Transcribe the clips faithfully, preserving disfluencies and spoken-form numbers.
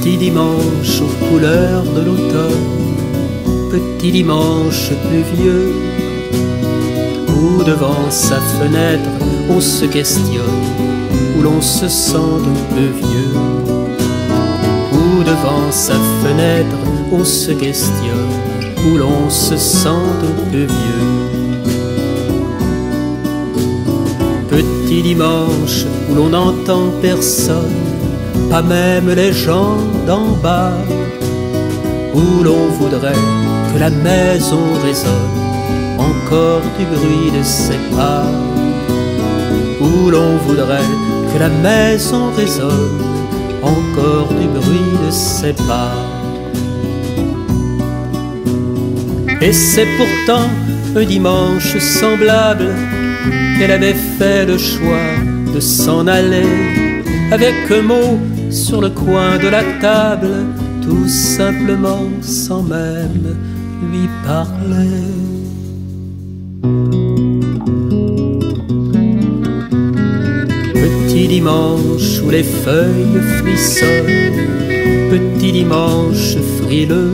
Petit dimanche aux couleurs de l'automne, petit dimanche pluvieux, où devant sa fenêtre on se questionne, où l'on se sent un peu vieux. Où devant sa fenêtre on se questionne, où l'on se sent un peu vieux. Petit dimanche où l'on n'entend personne, pas même les gens d'en bas, où l'on voudrait que la maison résonne encore du bruit de ses pas, où l'on voudrait que la maison résonne encore du bruit de ses pas. Et c'est pourtant un dimanche semblable qu'elle avait fait le choix de s'en aller, avec un mot sur le coin de la table, tout simplement sans même lui parler. Petit dimanche où les feuilles frissonnent, petit dimanche frileux,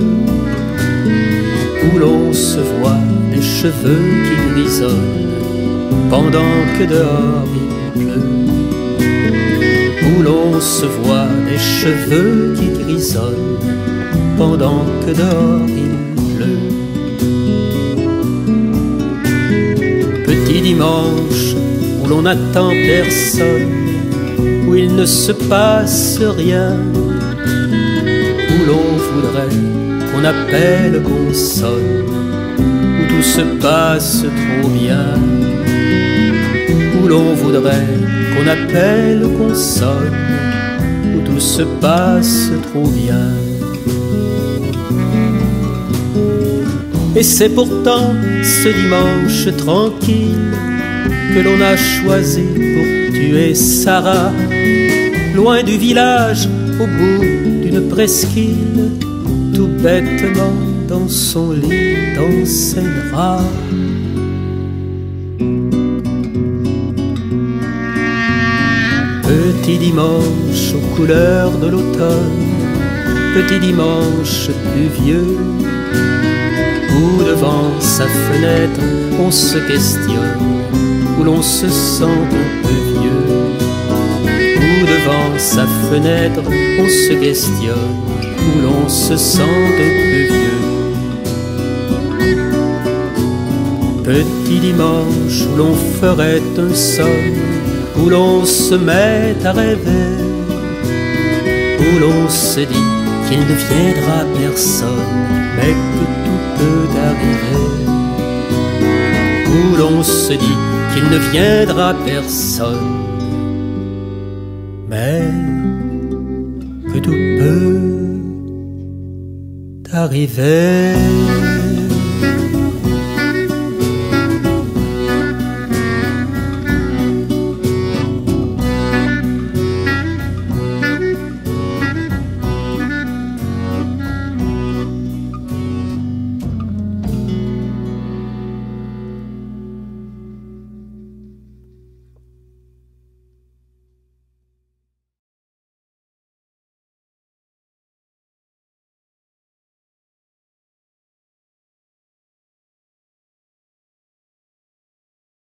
où l'on se voit des cheveux qui grisonnent pendant que dehors il pleut, où l'on se voit des cheveux qui grisonnent pendant que dehors il pleut. Petit dimanche où l'on n'attend personne, où il ne se passe rien, où l'on voudrait qu'on appelle, qu'on sonne, où tout se passe trop bien, où l'on voudrait qu'on appelle, qu'on sonne, où tout se passe trop bien. Et c'est pourtant ce dimanche tranquille que l'on a choisi pour tuer Sarah, loin du village, au bout d'une presqu'île, tout bêtement dans son lit dansera. Petit dimanche aux couleurs de l'automne, petit dimanche pluvieux, où devant sa fenêtre on se questionne, où l'on se sent un peu vieux. Où devant sa fenêtre on se questionne, où l'on se sent un peu vieux. Petit dimanche où l'on ferait un somme, où l'on se met à rêver, où l'on se dit qu'il ne viendra personne, mais que tout peut arriver. Où l'on se dit qu'il ne viendra personne, mais que tout peut arriver.